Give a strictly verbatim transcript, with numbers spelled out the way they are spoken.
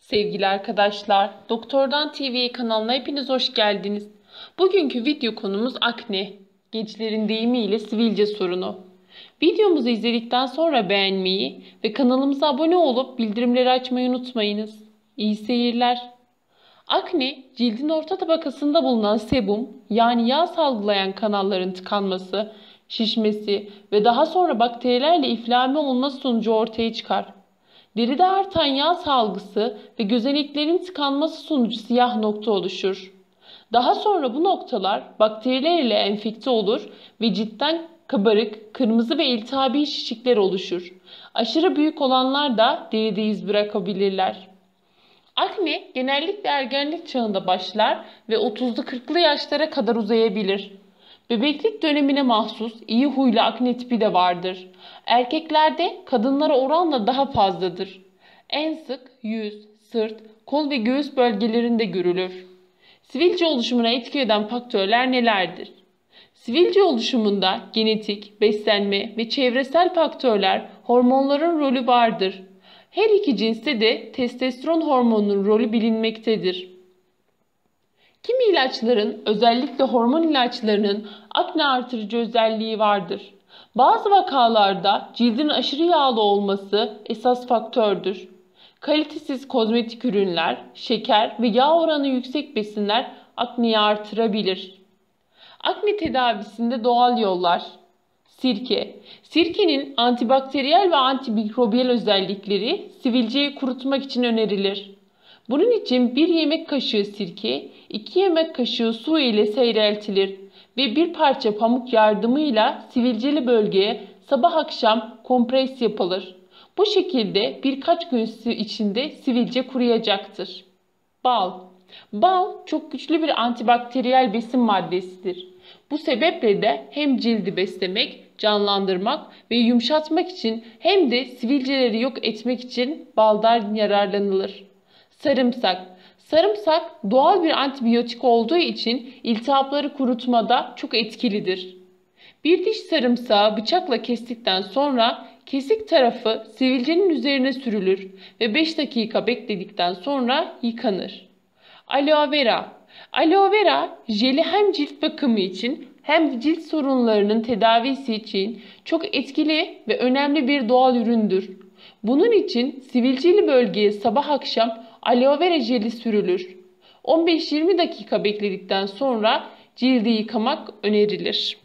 Sevgili arkadaşlar, Doktordan T V kanalına hepiniz hoş geldiniz. Bugünkü video konumuz akne. Gençlerin deyimiyle sivilce sorunu. Videomuzu izledikten sonra beğenmeyi ve kanalımıza abone olup bildirimleri açmayı unutmayınız. İyi seyirler. Akne, cildin orta tabakasında bulunan sebum, yani yağ salgılayan kanalların tıkanması, şişmesi ve daha sonra bakterilerle inflame olması sonucu ortaya çıkar. Deride artan yağ salgısı ve gözeneklerin tıkanması sonucu siyah nokta oluşur. Daha sonra bu noktalar bakteriler ile enfekte olur ve ciltten kabarık, kırmızı ve iltihabi şişikler oluşur. Aşırı büyük olanlar da deride iz bırakabilirler. Akne genellikle ergenlik çağında başlar ve otuzlu kırklı yaşlara kadar uzayabilir. Bebeklik dönemine mahsus iyi huylu akne tipi de vardır. Erkeklerde kadınlara oranla daha fazladır. En sık yüz, sırt, kol ve göğüs bölgelerinde görülür. Sivilce oluşumuna etki eden faktörler nelerdir? Sivilce oluşumunda genetik, beslenme ve çevresel faktörler, hormonların rolü vardır. Her iki cinste de testosteron hormonunun rolü bilinmektedir. Kimi ilaçların, özellikle hormon ilaçlarının akne artırıcı özelliği vardır. Bazı vakalarda cildin aşırı yağlı olması esas faktördür. Kalitesiz kozmetik ürünler, şeker ve yağ oranı yüksek besinler akneyi artırabilir. Akne tedavisinde doğal yollar. Sirke. Sirkenin antibakteriyel ve antimikrobiyal özellikleri sivilceyi kurutmak için önerilir. Bunun için bir yemek kaşığı sirke, iki yemek kaşığı su ile seyreltilir ve bir parça pamuk yardımıyla sivilceli bölgeye sabah akşam kompres yapılır. Bu şekilde birkaç gün içinde sivilce kuruyacaktır. Bal. Bal çok güçlü bir antibakteriyel besin maddesidir. Bu sebeple de hem cildi beslemek, canlandırmak ve yumuşatmak için hem de sivilceleri yok etmek için baldan yararlanılır. Sarımsak. Sarımsak doğal bir antibiyotik olduğu için iltihapları kurutmada çok etkilidir. Bir diş sarımsağı bıçakla kestikten sonra kesik tarafı sivilcenin üzerine sürülür ve beş dakika bekledikten sonra yıkanır. Aloe vera. Aloe vera jeli hem cilt bakımı için hem de cilt sorunlarının tedavisi için çok etkili ve önemli bir doğal üründür. Bunun için sivilceli bölgeye sabah akşam aloe vera jeli sürülür. on beş yirmi dakika bekledikten sonra cildi yıkamak önerilir.